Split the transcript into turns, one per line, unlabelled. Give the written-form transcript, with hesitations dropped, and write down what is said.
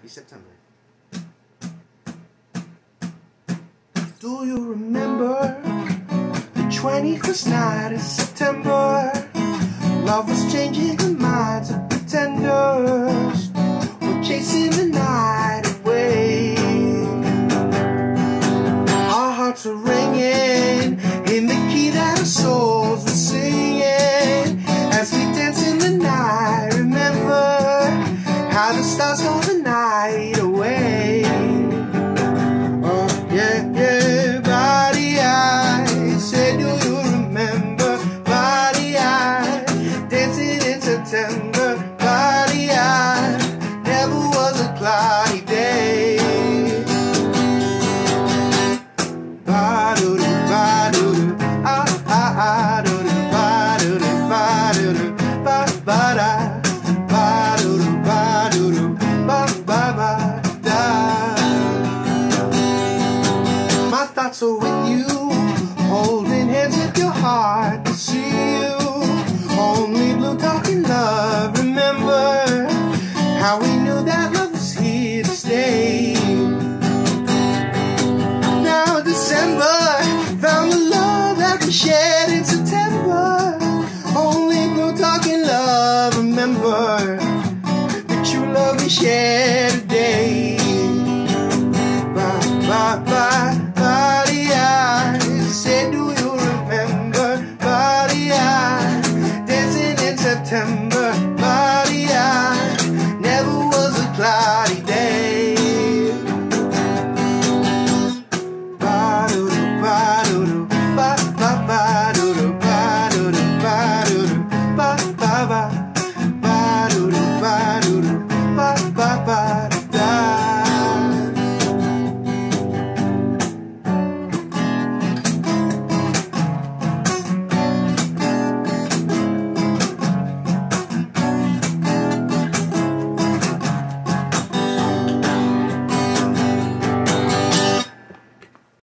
Happy September. Do you remember the 21st night of September? Love was changing the minds of pretenders. We're chasing the night away. Our hearts were ringing in the key that our souls were singing as we danced in the night. Remember how the stars stole the night away. Oh yeah, yeah, body I said, do you remember? Body I dancing in September. Body I never was a cloudy day. Ba-do-do, ba-do-do, ah-ah-ah-do-do, ba-do-do, ba-do-do, ba-ba-da. My thoughts are with you, holding hands with your heart to see you. Only blue talking love. Remember how we knew that love was here to stay. Now December found the love that we shared in September. Only blue talking love. Remember the true love we shared.